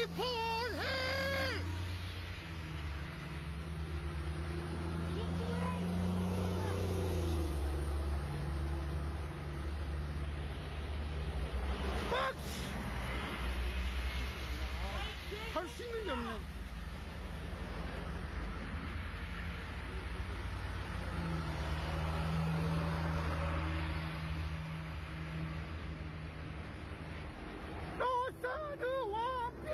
폴 할 수 있는 게 없네. 노사드 와피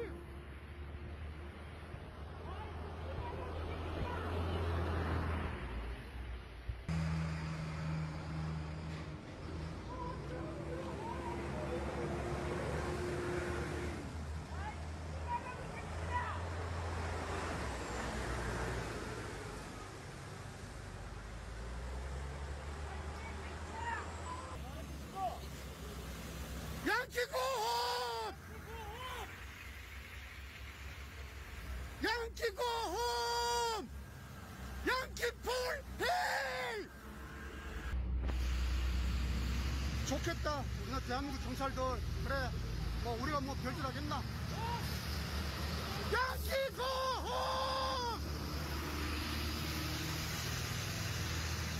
양키고홈! 양키고홈! 양키폴 헤이! 좋겠다. 우리나라 대한민국 경찰들. 그래, 뭐 우리가 뭐 별짓 하겠나? 양키고홈!